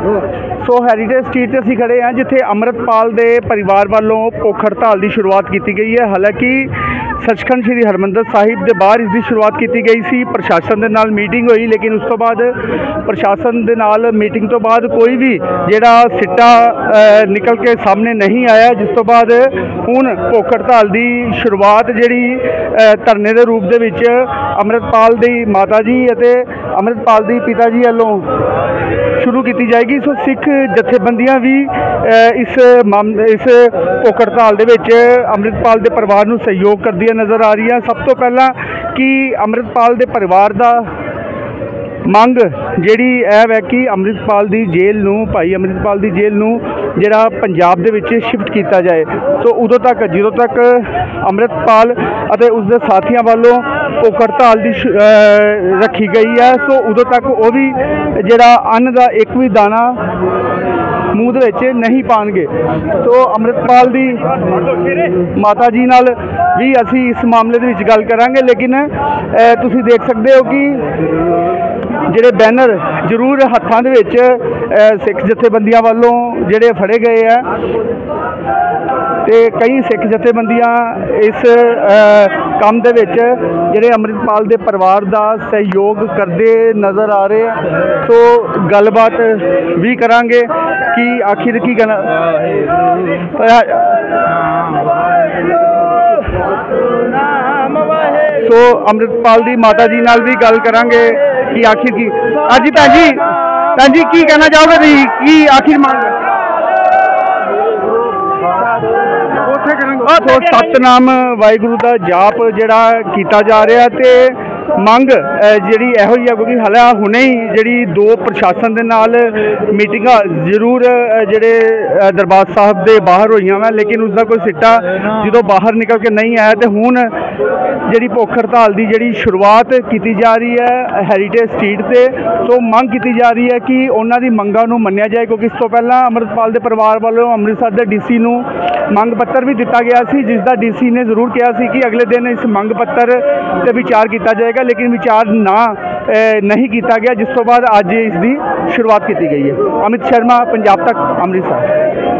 सो heritage street से असीं खड़े हैं जिथे अमृतपाल के परिवार वालों भुख हड़ताल की शुरुआत की गई है। हालांकि सचखंड श्री हरमंदर साहिब के बाहर इसकी शुरुआत की गई सी। प्रशासन के नाल मीटिंग हुई, लेकिन उस तो बाद प्रशासन के नाल मीटिंग तो बाद कोई भी जिहड़ा सिट्टा निकल के सामने नहीं आया, जिस तो बाद हुण भुख हड़ताल की शुरुआत जिहड़ी धरने के रूप दे विच अमृतपाल दी माता जी अते अमृतपाल दी पिता जी वालों शुरू की जाएगी। सो सिख जथेबंदियां भी इस भुख हड़ताल दे विच अमृतपाल के परिवार नूं सहयोग करदियां नज़र आ रही हैं। सब तो पहला कि अमृतपाल के परिवार का मंग जिहड़ी है कि अमृतपाल की जेल नूं भाई अमृतपाल की जेल नूं जिहड़ा पंजाब दे विच शिफ्ट किया जाए। तो उदों तक जो तक अमृतपाल अते उसके साथियों वालों भुख हड़ताल की रखी गई है, सो उदों तक वो भी जिहड़ा अन्न का एक भी दाना मूँह दे विच नहीं पाएंगे। तो अमृतपाल की माता जी नाल भी असी इस मामले दे विच गल करांगे, लेकिन तुसी देख सकते हो कि जिहड़े बैनर जरूर हत्थां दे विच सिख जथेबंदियां वालों जिहड़े फड़े गए हैं, ते कई सिख जथेबंदियां इस काम दे विच जिहड़े अमृतपाल के परिवार का सहयोग करते नज़र आ रहे हैं। तो गलबात भी करांगे कि आखिर की गल सो अमृतपाल की माता जी नाल भी गल करांगे कि आखिर की अजी भैन जी की कहना चाहोगे तुसीं की आखिर मांग तो सतनाम वाहिगुरू का जाप जिहड़ा कीता जा रहा ते मंग जिहड़ी इहो ही है, क्योंकि हाले हुणे ही जिहड़ी दो प्रशासन दे नाल मीटिंगां जरूर जिहड़े दरबार साहब दे बाहर होईयां वा, लेकिन उसका कोई सिट्टा जो बाहर निकल के नहीं आया। तो हुण जिहड़ी भुख हड़ताल की जिहड़ी शुरुआत की जा रही है हैरीटेज स्ट्रीट से। सो मंग की जा रही है कि उन्हां दी मंगां नूं मन्निया जाए, क्योंकि इस तो पहला अमृतपाल के परिवार वालों अमृतसर के डीसी नूं मंग पत्र भी दिता गया सी, जिसका डीसी ने जरूर कहा सी कि अगले दिन इस मंग पत्र पर विचार किया जाएगा, लेकिन विचार नहीं किया गया, जिस तो बाद अज इसकी शुरुआत की गई है। अमित शर्मा, पंजाब तक, अमृतसर।